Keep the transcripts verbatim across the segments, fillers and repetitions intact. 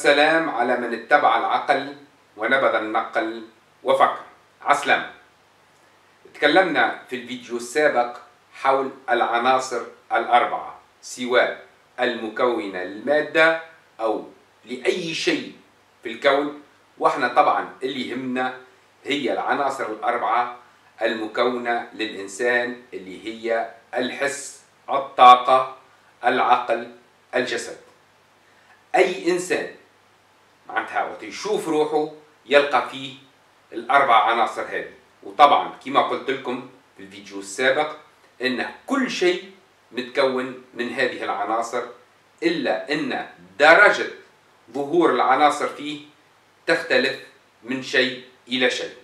السلام على من اتبع العقل ونبذ النقل وفكر. عسلامة. تكلمنا في الفيديو السابق حول العناصر الأربعة سواء المكونة للمادة أو لأي شيء في الكون، واحنا طبعا اللي يهمنا هي العناصر الأربعة المكونة للإنسان اللي هي الحس، الطاقة، العقل، الجسد. أي إنسان معناتها وقت يشوف روحه يلقى فيه الأربع عناصر هذه، وطبعا كما قلت لكم في الفيديو السابق إن كل شيء متكون من هذه العناصر، إلا أن درجة ظهور العناصر فيه تختلف من شيء إلى شيء.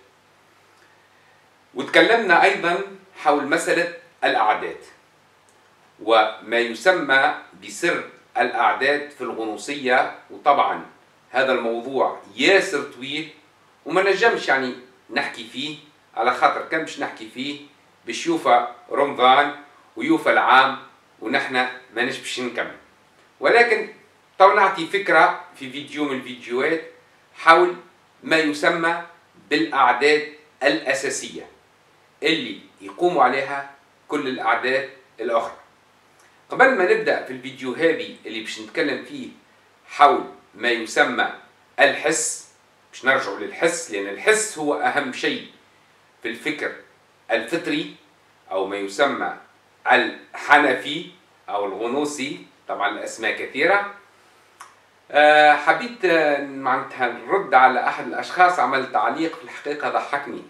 وتكلمنا أيضا حول مسألة الأعداد وما يسمى بسر الأعداد في الغنوصية، وطبعا هذا الموضوع ياسر طويل وما نجمش يعني نحكي فيه، على خاطر كان باش نحكي فيه باش يوفى رمضان ويوفى العام ونحن ما نجمش نكمل. ولكن تو نعطي فكرة في فيديو من الفيديوهات حول ما يسمى بالأعداد الأساسية اللي يقوم عليها كل الأعداد الأخرى. قبل ما نبدأ في الفيديو هذه اللي باش نتكلم فيه حول ما يسمى الحس، باش نرجعوا للحس لأن الحس هو أهم شيء في الفكر الفطري أو ما يسمى الحنفي أو الغنوصي، طبعا الأسماء كثيرة. أه حبيت معناتها نرد على أحد الأشخاص عمل تعليق في الحقيقة ضحكني.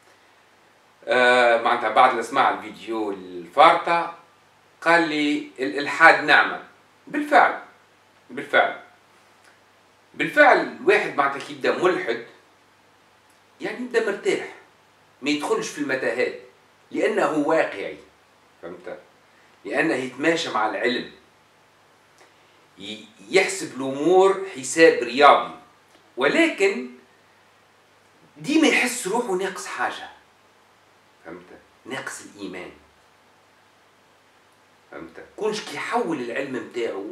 أه معناتها بعد ما سمع الفيديو الفارطة قال لي الإلحاد نعمة. بالفعل بالفعل بالفعل الواحد معناتها كي يبدا ملحد يعني يبدا مرتاح، ما يدخلش في المتاهات لأنه واقعي، فهمت؟ لأنه يتماشى مع العلم، يحسب الأمور حساب رياضي، ولكن ديما يحس روحه ناقص حاجة، فهمت؟ ناقص الإيمان، فهمت؟ كونش كي يحول العلم متاعو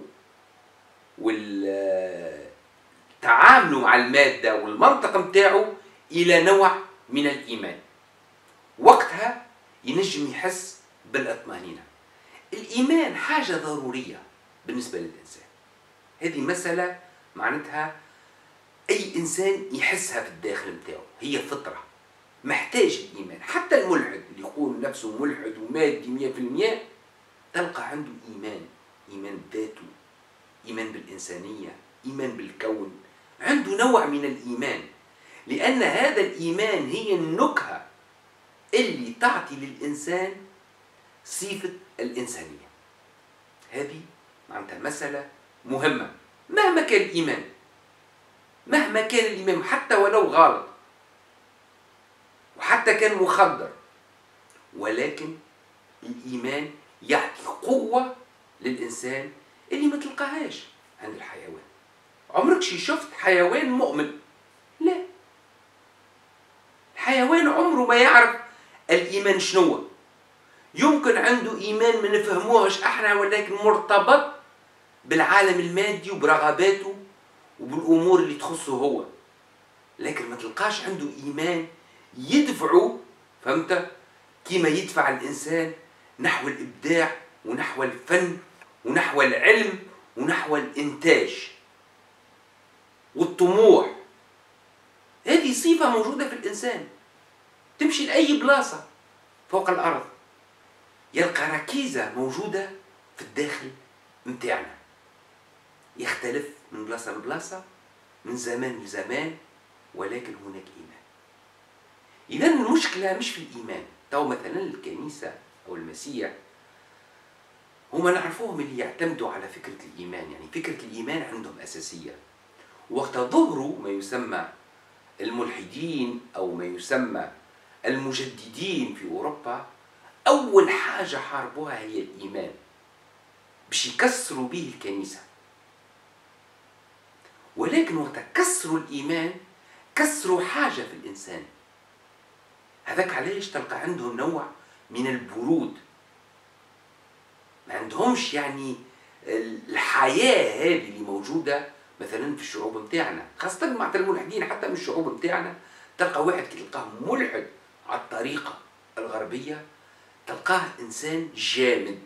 والتعامل مع المادة والمنطق متاعو إلى نوع من الإيمان، وقتها ينجم يحس بالإطمئنانة. الإيمان حاجة ضرورية بالنسبة للإنسان، هذه مسألة معناتها أي إنسان يحسها في الداخل متاعو، هي فطرة، محتاج الإيمان. حتى الملحد اللي يقول نفسه ملحد ومادي مية في المية تلقى عنده إيمان، إيمان بذاته، إيمان بالإنسانية، إيمان بالكون، عنده نوع من الإيمان، لأن هذا الإيمان هي النكهة اللي تعطي للإنسان صفة الإنسانية. هذه معناتها مسألة مهمة. مهما كان الإيمان، مهما كان الإيمان حتى ولو غلط وحتى كان مخدر، ولكن الإيمان يعطي قوة للإنسان اللي ما تلقاهاش عند الحيوان. عمرك شي شفت حيوان مؤمن؟ لا، الحيوان عمره ما يعرف الإيمان شنو. يمكن عنده إيمان ما نفهموهش احنا، ولكن مرتبط بالعالم المادي وبرغباته وبالأمور اللي تخصه هو، لكن ما تلقاش عنده إيمان يدفعه، فهمت؟ كيما يدفع الإنسان نحو الإبداع ونحو الفن ونحو العلم ونحو الإنتاج والطموح. هذه صفة موجودة في الإنسان، تمشي لأي بلاصة فوق الأرض يلقى ركيزة موجودة في الداخل متاعنا، يختلف من بلاصة لبلاصة، من زمان لزمان، ولكن هناك إيمان. إذن المشكلة مش في الإيمان. تو مثلا الكنيسة أو المسيح هما نعرفوهم اللي يعتمدوا على فكرة الإيمان، يعني فكرة الإيمان عندهم أساسية. وقت ظهروا ما يسمى الملحدين أو ما يسمى المجددين في أوروبا، أول حاجة حاربوها هي الإيمان باش يكسروا به الكنيسة. ولكن وقت كسروا الإيمان كسروا حاجة في الإنسان، هذاك علاش تلقى عندهم نوع من البرود، ما عندهمش يعني الحياة هذه اللي موجودة مثلا في الشعوب متاعنا، خاصة مع الملحدين حتى من الشعوب متاعنا، تلقى واحد كي تلقاه ملحد على الطريقة الغربية تلقاه إنسان جامد،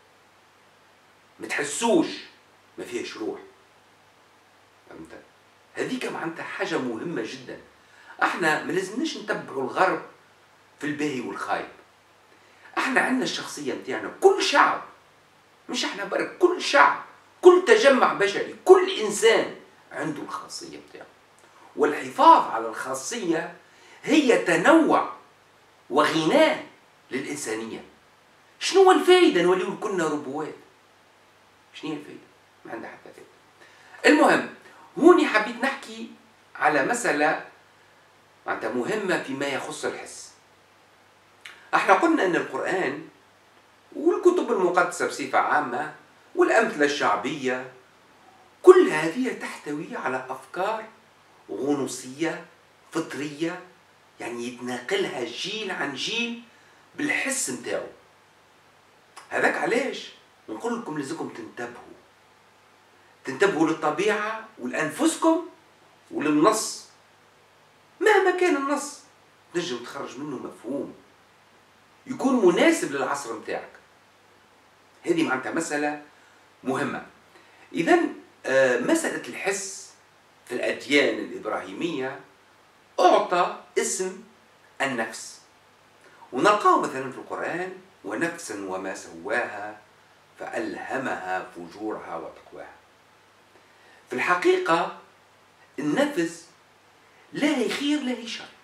ما تحسوش، ما فيهش روح. فهمت؟ هذيك معناتها حاجة مهمة جدا. احنا ما لازمناش نتبعوا الغرب في الباهي والخايب. احنا عندنا الشخصية متاعنا، كل شعب، مش احنا برك، كل شعب، كل تجمع بشري، كل انسان عنده الخاصية متاعه. والحفاظ على الخاصية هي تنوع وغناء للإنسانية. شنو هو الفائدة نوليو كلنا ربوات؟ شنو هي الفائدة؟ ما عندها حتى فائدة. المهم هوني حبيت نحكي على مسألة معناتها مهمة فيما يخص الحس. احنا قلنا ان القرآن والكتب المقدسة بصفة عامة والأمثلة الشعبية كل هذه تحتوي على أفكار غنوصية فطرية، يعني يتناقلها جيل عن جيل بالحس متاعه. هذاك علاش نقول لكم لازمكم تنتبهوا تنتبهوا للطبيعة ولأنفسكم وللنص. مهما كان النص تنجم تخرج منه مفهوم يكون مناسب للعصر متاعك. هذه معناتها مسألة مهمة. إذن مسألة الحس في الأديان الإبراهيمية أعطى اسم النفس، ونلقاه مثلا في القرآن: ونفسا وما سواها فألهمها فجورها وتقواها. في الحقيقة النفس لا هي خير لا هي شر.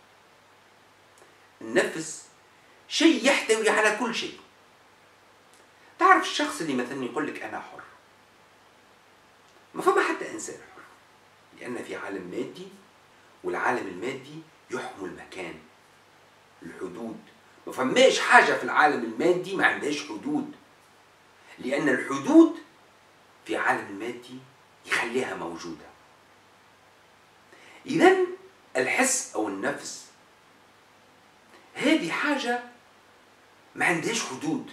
النفس شيء يحتوي على كل شيء. تعرف الشخص اللي مثلا يقول لك أنا حر، ما فما حتى إنسان حر، لأن في عالم مادي، والعالم المادي يحمل مكان، الحدود. ما فماش حاجة في العالم المادي ما عندهاش حدود، لأن الحدود في عالم المادي يخليها موجودة. إذن الحس أو النفس هذه حاجة ما عندهاش حدود.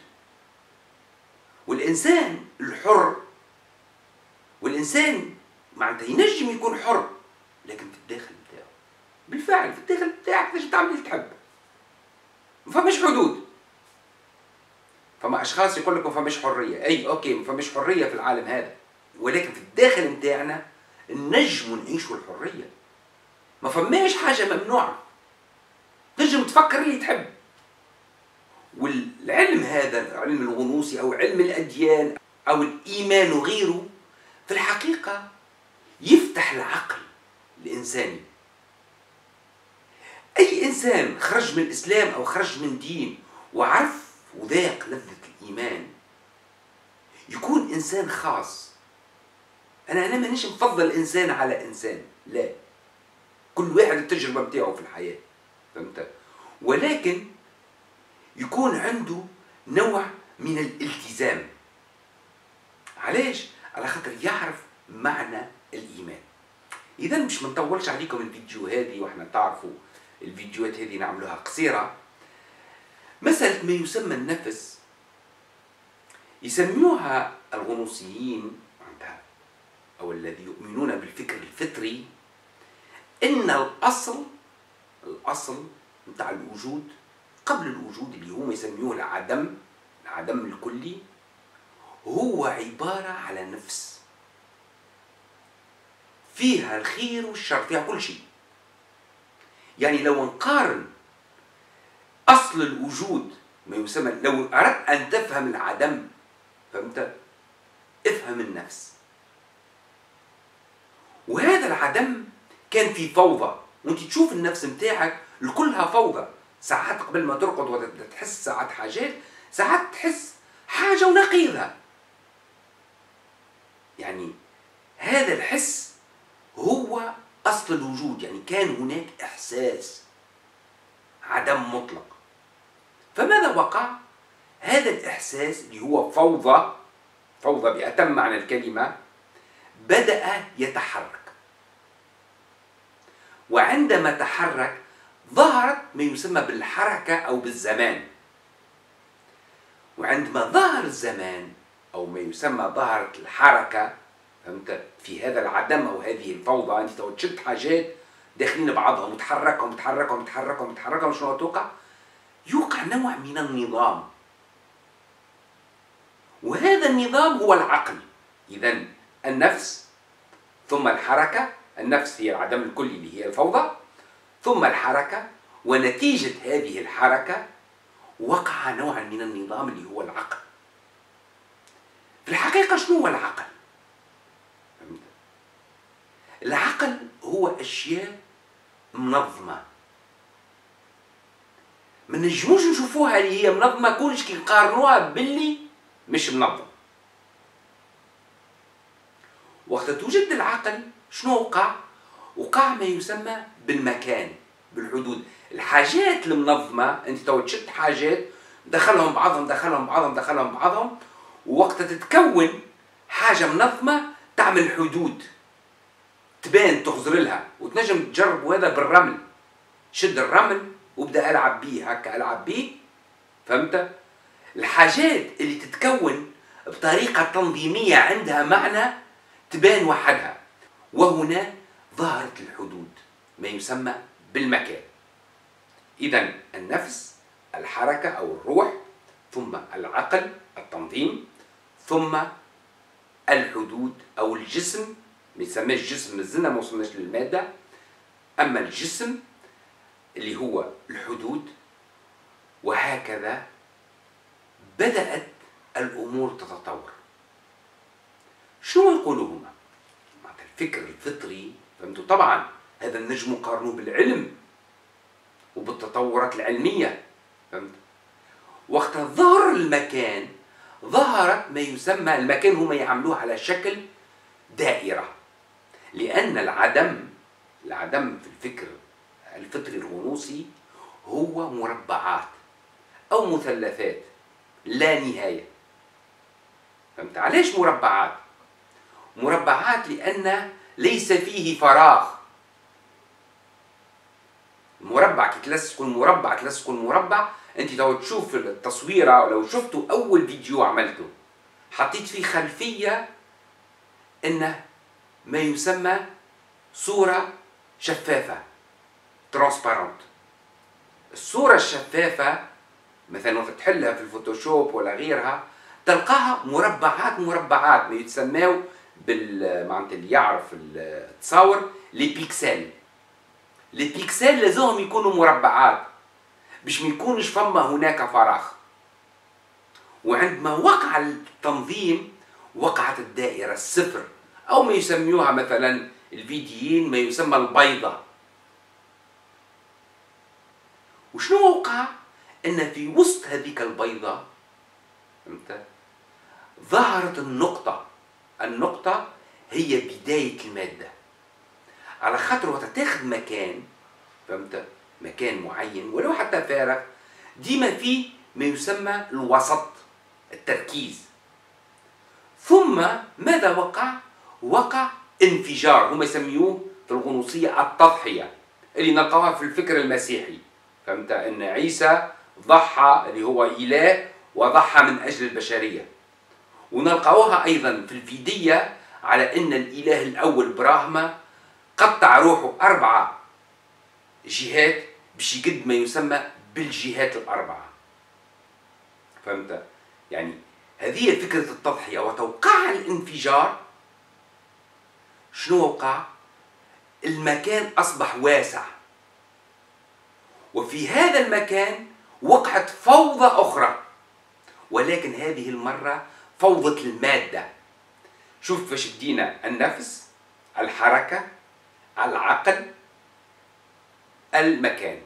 والإنسان الحر، والإنسان معناتها ينجم يكون حر لكن في الداخل بتاعه، بالفعل في الداخل بتاعك تنجم تعمل اللي تحب، ما فماش حدود. فما أشخاص يقول لك ما فماش حرية، أي أوكي ما فماش حرية في العالم هذا، ولكن في الداخل بتاعنا نجم نعيشوا الحرية. ما فماش حاجة ممنوعة، تنجم تفكر اللي تحب. والعلم هذا، العلم الغنوصي أو علم الأديان أو الإيمان وغيره، في الحقيقة يفتح العقل الإنساني. أي إنسان خرج من الإسلام أو خرج من دين وعرف وذاق لذة الإيمان يكون إنسان خاص. أنا أنا مانيش نفضل إنسان على إنسان، لا، كل واحد التجربة بتاعه في الحياة، فهمت؟ ولكن يكون عنده نوع من الالتزام. علاش؟ على خاطر يعرف معنى الإيمان. إذا مش منطولش عليكم الفيديو هذه، وإحنا تعرفوا الفيديوهات هذه نعملوها قصيرة. مسألة ما يسمى النفس يسميوها الغنوصيين أو الذي يؤمنون بالفكر الفطري إن الأصل الأصل متاع الوجود قبل الوجود اللي هم يسميوه العدم، العدم الكلي، هو عبارة على نفس فيها الخير والشر، فيها كل شيء. يعني لو نقارن أصل الوجود ما يسمى، لو أردت أن تفهم العدم، فهمت؟ افهم النفس. وهذا العدم كان في فوضى، وانت تشوف النفس متاعك الكلها فوضى. ساعات قبل ما ترقد وتحس ساعات حاجات، ساعات تحس حاجة ونقيضها. يعني هذا الحس هو أصل الوجود. يعني كان هناك إحساس عدم مطلق. فماذا وقع؟ هذا الإحساس اللي هو فوضى، فوضى بأتم معنى الكلمة، بدأ يتحرك. وعندما تحرك ظهرت ما يسمى بالحركة أو بالزمان. وعندما ظهر الزمان أو ما يسمى ظهرت الحركة، فهمت؟ في هذا العدم او هذه الفوضى انت تو تشد حاجات داخلين بعضها متحركه ومتحركه ومتحركه ومتحركه، وشنو توقع؟ يوقع نوع من النظام، وهذا النظام هو العقل. اذا النفس ثم الحركه، النفس هي العدم الكلي اللي هي الفوضى، ثم الحركه، ونتيجه هذه الحركه وقع نوع من النظام اللي هو العقل. في الحقيقه شنو هو العقل؟ العقل هو اشياء منظمه، ما نجموش نشوفوها اللي هي منظمه كلش كي نقارنوها باللي مش منظم. وقت توجد العقل شنو وقع؟ وقع ما يسمى بالمكان، بالحدود. الحاجات المنظمه انت تو تشد حاجات دخلهم بعضهم دخلهم بعضهم دخلهم بعضهم، ووقت تتكون حاجه منظمه تعمل حدود تبان تخزر لها، وتنجم تجرب هذا بالرمل. شد الرمل وابدا العب بيه هكا، العب بيه، فهمت؟ الحاجات اللي تتكون بطريقه تنظيميه عندها معنى تبان وحدها، وهنا ظهرت الحدود ما يسمى بالمكان. اذا النفس الحركه او الروح، ثم العقل التنظيم، ثم الحدود او الجسم، ما يسماش جسم مازلنا ما وصلناش للماده، اما الجسم اللي هو الحدود. وهكذا بدأت الأمور تتطور. شنو يقولوا هما؟ الفكر الفطري، فهمتوا؟ طبعا هذا النجم قارنوه بالعلم وبالتطورات العلمية، فهمت؟ وقت ظهر المكان ظهرت ما يسمى المكان، هما يعملوه على شكل دائرة، لأن العدم العدم في الفكر الفطري الغنوصي هو مربعات أو مثلثات لا نهاية. فهمت؟ علاش مربعات؟ مربعات لأن ليس فيه فراغ. المربع كي تلصقوا المربع تلصقوا المربع، انت لو تشوف التصويره، لو شفتوا اول فيديو عملته حطيت فيه خلفيه انه ما يسمى صوره شفافه، ترانسبارنت. الصوره الشفافه مثلا وقت تحلها في الفوتوشوب ولا غيرها تلقاها مربعات مربعات، ما يتسماو بال معناتها اللي يعرف التصاور لي بيكسل. لي بيكسل لازمهم يكونوا مربعات باش ما يكونش فما هناك فراغ. وعندما وقع التنظيم وقعت الدائرة الصفر، أو ما يسميوها مثلا الفيديين ما يسمى البيضة. وشنو وقع؟ أن في وسط هذيك البيضة فهمت؟ ظهرت النقطة. النقطة هي بداية المادة، على خاطر وقت تاخذ مكان، فهمت؟ مكان معين ولو حتى فارغ، ديما فيه ما يسمى الوسط، التركيز. ثم ماذا وقع؟ وقع انفجار، هم يسميوه في الغنوصية التضحية، اللي نلقاها في الفكر المسيحي. فهمت؟ ان عيسى ضحى، اللي هو إله، وضحى من أجل البشرية. ونلقاوها أيضا في الفيدية على أن الإله الأول براهما قطع روحه أربعة جهات باش يقد ما يسمى بالجهات الأربعة. فهمت؟ يعني هذه فكرة التضحية. وتوقع الانفجار شنو وقع؟ المكان أصبح واسع، وفي هذا المكان وقعت فوضى أخرى، ولكن هذه المرة فوضى المادة. شوف فاش بدينا: النفس، الحركة، العقل، المكان.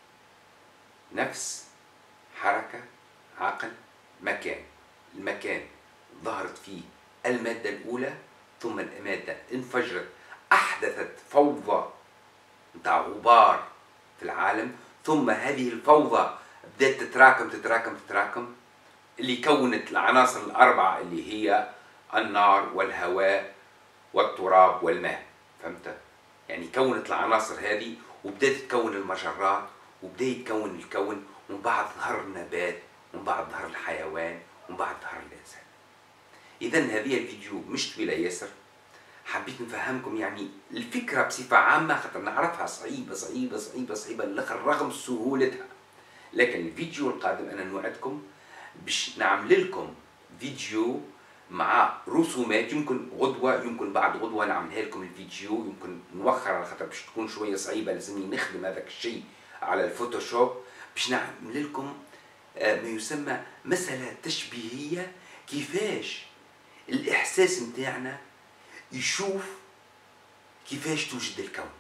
نفس، حركة، عقل، مكان. المكان ظهرت فيه المادة الأولى، ثم المادة انفجرت، أحدثت فوضى نتاع غبار في العالم، ثم هذه الفوضى بدأت تتراكم تتراكم تتراكم اللي كونت العناصر الأربعة اللي هي النار والهواء والتراب والماء. فهمت؟ يعني كونت العناصر هذه وبدأت تكون المجرات وبدأ يتكون الكون، ومن بعد ظهر النبات، ومن بعد ظهر الحيوان، ومن بعد ظهر الإنسان. إذا هذه الفيديو مش طويلة ياسر، حبيت نفهمكم يعني الفكرة بصفة عامة، خاطر نعرفها صعيبة صعيبة صعيبة صعيبة للآخر رغم سهولتها. لكن الفيديو القادم أنا نوعدكم باش نعمل لكم فيديو مع رسومات، يمكن غدوة يمكن بعد غدوة نعملها لكم الفيديو، يمكن نوخر على خاطر باش تكون شوية صعيبة، لازمني نخدم هذاك الشيء على الفوتوشوب باش نعمل لكم ما يسمى مسألة تشبيهية، كيفاش الإحساس متاعنا يشوف كيفاش توجد الكون،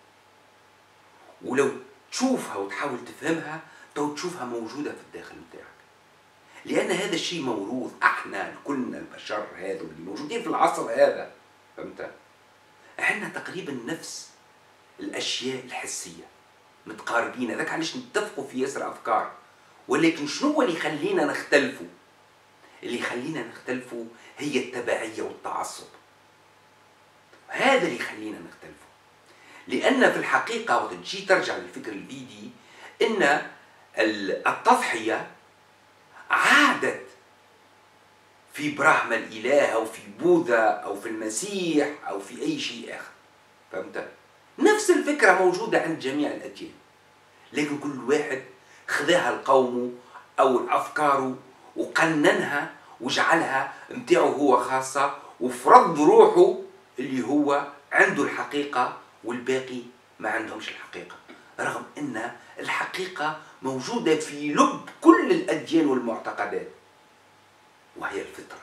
ولو تشوفها وتحاول تفهمها تو تشوفها موجودة في الداخل متاعك، لأن هذا الشيء موروث. احنا كلنا البشر هذا اللي موجودين في العصر هذا، فهمت؟ احنا تقريبا نفس الأشياء الحسية متقاربين، هذاك علاش نتفقوا في ياسر أفكار. ولكن شنو اللي يخلينا نختلفوا؟ اللي يخلينا نختلفوا هي التبعية والتعصب، هذا اللي يخلينا نختلفوا. لأن في الحقيقة وقت تجي ترجع للفكر الفيدي إن التضحية عادت في براهما الإله أو في بوذا أو في المسيح أو في أي شيء آخر، فهمت؟ نفس الفكرة موجودة عند جميع الأديان، لكن كل واحد خذاها لقومه أو لأفكاره وقننها وجعلها متاعه هو خاصة، وفرض روحه اللي هو عنده الحقيقة والباقي ما عندهمش الحقيقة، رغم أن الحقيقة موجودة في لب كل الأديان والمعتقدات، وهي الفطرة.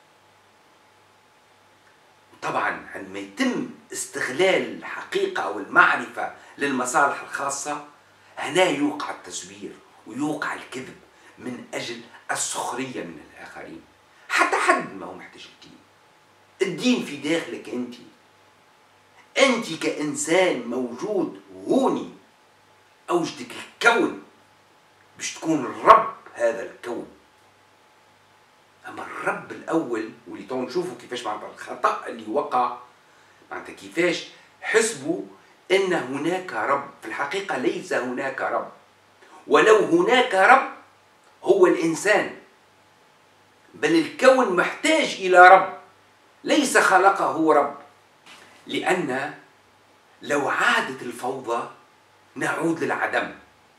طبعا عندما يتم استغلال الحقيقة أو المعرفة للمصالح الخاصة، هنا يوقع التزوير ويوقع الكذب من أجل السخرية من الآخرين. حتى حد ما هو محتاج الدين، الدين في داخلك أنت، أنت كإنسان موجود هوني، أوجدك الكون باش تكون الرب هذا الكون. أما الرب الأول واللي تو نشوفوا كيفاش معناتها الخطأ اللي وقع، معناتها كيفاش حسبوا أن هناك رب، في الحقيقة ليس هناك رب، ولو هناك رب هو الإنسان، بل الكون محتاج إلى رب، ليس خلقه هو رب. لأن لو عادت الفوضى نعود للعدم،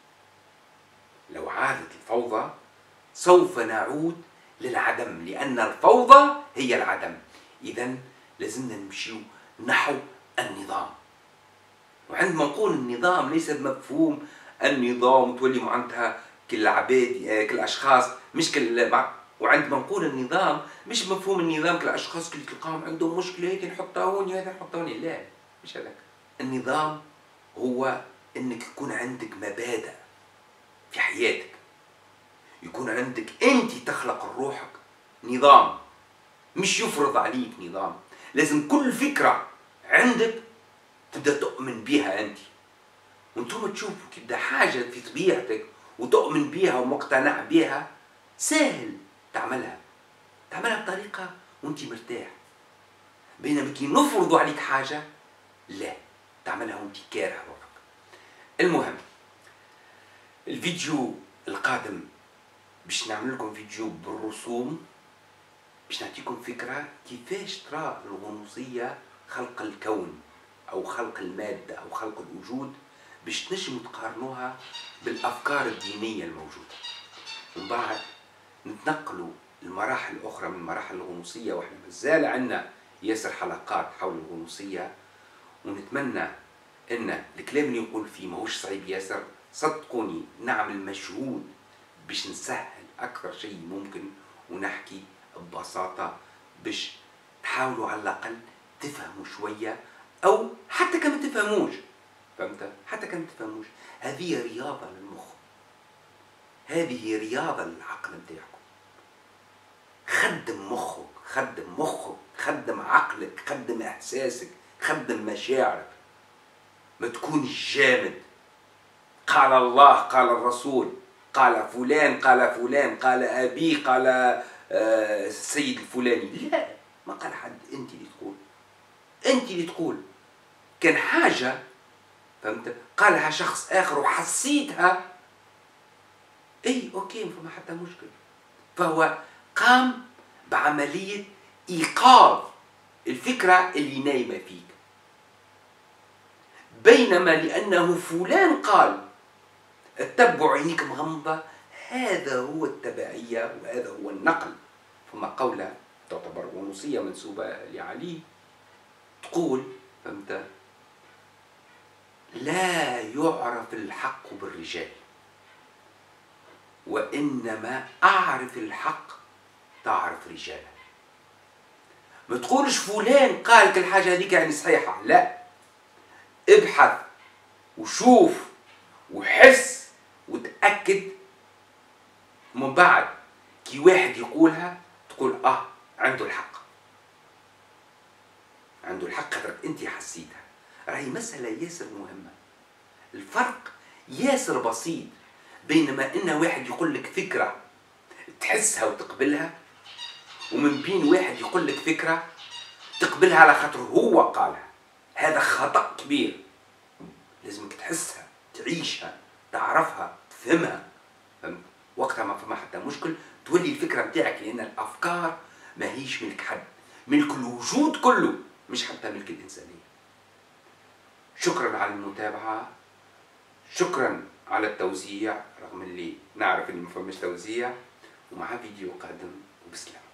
لو عادت الفوضى سوف نعود للعدم، لأن الفوضى هي العدم. إذن لازمنا نمشيو نحو النظام. وعندما نقول النظام ليس بمفهوم النظام تولي معناتها كل عباد كل أشخاص مش كل، وعندما نقول النظام مش مفهوم النظام كل أشخاص اللي تلقاهم عندهم مشكلة هيك نحطها هون هذا نحطها هون، لا مش هذاك. النظام هو انك يكون عندك مبادئ في حياتك، يكون عندك انت تخلق روحك نظام، مش يفرض عليك نظام. لازم كل فكرة عندك تبدأ تؤمن بها انت، وانتم تشوفوا كده حاجة في طبيعتك وتؤمن بها ومقتنع بها، سهل تعملها تعملها بطريقة وانت مرتاح. بينما كي نفرضوا عليك حاجة لا تعملها وانت كاره روحك. المهم الفيديو القادم باش نعمل لكم فيديو بالرسوم باش نعطيكم فكرة كيفاش ترى الغنوصية خلق الكون أو خلق المادة أو خلق الوجود، باش تنجموا تقارنوها بالأفكار الدينية الموجودة. ومن بعد نتنقلوا المراحل الأخرى من مراحل الغنوصية، وإحنا مازال عندنا ياسر حلقات حول الغنوصية، ونتمنى ان الكلام اللي نقول فيه ماهوش صعيب ياسر، صدقوني نعمل مجهود باش نسهل اكثر شيء ممكن ونحكي ببساطة باش تحاولوا على الاقل تفهموا شوية، او حتى كما تفهموش، فهمت؟ حتى كما تفهموش، هذه رياضة للمخ، هذه رياضة للعقل نتاعكم. خدم مخك، خدم مخك، خدم عقلك، خدم احساسك، خدم مشاعرك، ما تكونش جامد. قال الله، قال الرسول، قال فلان، قال فلان، قال أبي، قال آه السيد الفلاني، لا ما قال حد، انت اللي تقول، انت اللي تقول. كان حاجة فهمت قالها شخص آخر وحسيتها، اي اوكي ما فما حتى مشكلة، فهو قام بعملية إيقاظ الفكرة اللي نايمة فيك، بينما لأنه فلان قال اتبعوا عينيك مغمضة، هذا هو التبعية وهذا هو النقل. فما قولة تعتبر غنوصية منسوبة لعلي تقول، فهمت، لا يعرف الحق بالرجال وإنما أعرف الحق تعرف رجالا. ما تقولش فلان قال لك الحاجة هذيك يعني صحيحة، لا، ابحث وشوف وحس وتأكد، من بعد كي واحد يقولها تقول اه عنده الحق، عنده الحق خاطرك انت حسيتها. راهي مسألة ياسر مهمة. الفرق ياسر بسيط بينما ان واحد يقول لك فكرة تحسها وتقبلها، ومن بين واحد يقول لك فكرة تقبلها على خاطر هو قالها. هذا خطأ كبير. لازمك تحسها، تعيشها، تعرفها، تفهمها. فهمت؟ وقتها ما فما حتى مشكل، تولي الفكرة بتاعك، لأن الأفكار ما هيش ملك حد، ملك الوجود كله، مش حتى ملك الإنسانية. شكرا على المتابعة، شكرا على التوزيع، رغم اللي نعرف اللي ما فماش توزيع، ومع فيديو قادم وبسلام.